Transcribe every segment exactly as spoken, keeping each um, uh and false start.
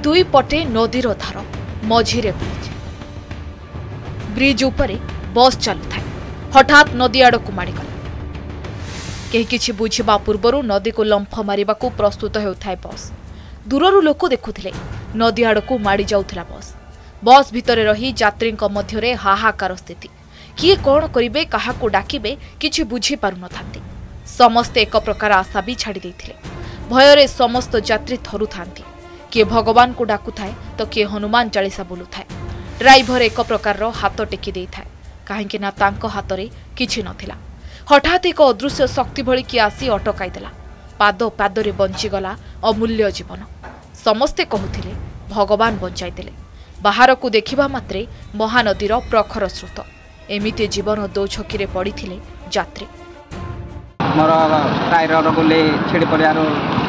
दुई पटे नदीर धार मझिरे ब्रिज ब्रिज उपरे बस चलु थाए हठात नदी आड़क माड़गला कहीं किछि बुझिबा पूर्वरु नदी को लंफ मारिबाकू प्रस्तुत हेउथाय बस दूररु लोक देखुथिले नदी आड़क माड़ी जाउथला बस बस भितरे रही यात्रीक मध्यरे हाहाकार स्थिति किए कौन करिबे काहाकू डाकिबे किछि बुझी पारु नथांती समस्ते एक प्रकार आशा भी छाड़ी देथिले भयरे समस्त यात्री थरु थांती किए भगवान को डाकु थाए तो किए हनुमान चालीसा बोलु थाए ड्राइवर एक प्रकार हाथ टेकी देई थाए काहेकि ना तांको हातरे किछि नथिला हठात एक अदृश्य शक्ति भली किए आसी अटकाई देला पाद पादरे बंचीगला अमूल्य जीवन समस्ते कहूथिले भगवान बंचाई देले बाहर को देखिबा मात्रे महानदीर प्रखर स्रोत एमिते जीवन दोछकी रे पड़िथिले यात्री मोर टायर गोले छिड़ी पड़ार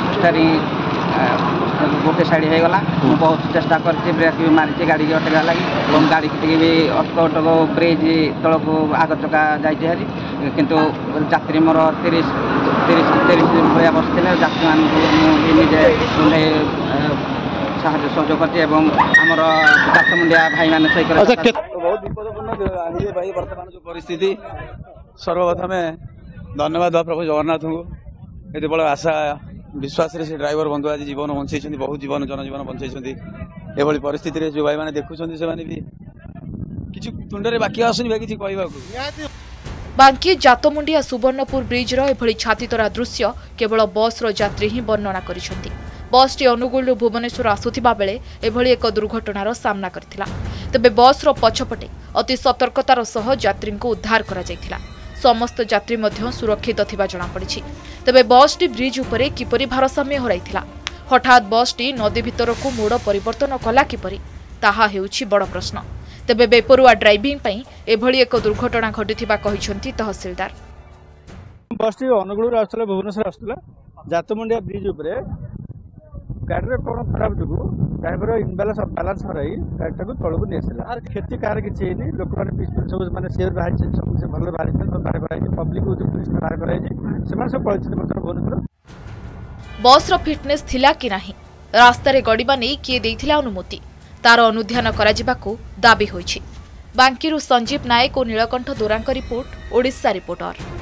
गोटे साइड हो गला बहुत चेष्टा कर ब्रेक भी मारी गाड़ी अटका लगी गाड़ी भी अटक अटक ब्रिज तल को आग चका जारी किंतु यात्री मोर तीस तीस तीस भाया बसते यात्री मानक निजे सहयोग करमर जातमुंडिया भाई मैंने सही बहुत विपदपूर्ण भाई बर्तमान जो परिस्थिति सर्वप्रथम धन्यवाद प्रभु जगन्नाथ को ये बड़ा आशा विश्वास रे से ड्राइवर बंधु आज जीवन बंचाई बहुत जीवन जनजीवन बंचाई ये परिस्थिति जो भाई मैंने देखुं से तुंडे बाकी आसुनि किसी कहवाक बांकी जातमुंडिया सुवर्णपुर ब्रिजर एभली छातीतरा दृश्य केवल बस रो यात्री ही वर्णना करिसेंती बसटी अनुगुल भुवनेश्वर आसुथिबा बेले एभली एक दुर्घटनार सामना करथिला तबे बस रो पछपटे अति सतर्कतार सह यात्री को उद्धार करा जायथिला समस्त यात्री मध्य सुरक्षित थिबा जणा पड़िछि तबे बसटी ब्रिज उपरे किपरि भारसाम्य हराइथिला हठात बसटी नदी भितरकू मोड़ परिवर्तन कला किपरि ताहा हेउछि बड़ प्रश्न तबे बेपरुआ ड्राइविंग पई एभली एक दुर्घटना घटिथिबा कहिसंती तहसीलदार बसटी अनुगुल आसला भुवनेश्वर आसला जातमुंडिया ब्रिज उपरे गाड़ी कौन खराब जो ड्राइवर इनबालांस बालांस हराई गाड़ी को तौक नहीं आसला क्षति कार किसी लोक मैंने सब मैंने सी बाहर सब भल बाहर बाहर कराई पब्लिक पुलिस बाहर कराई सब पड़े भुवनेश्वर बस रो फिटनेस थिला कि नाही रास्ता रे गड़ीबा नहीं किए देथिला अनुमति तार अनुध्यान कराजिबाकू दाबी होइछि बांकीरु संजीव नायक और नीलकंठ दोरांक रिपोर्ट ओडिशा रिपोर्टर।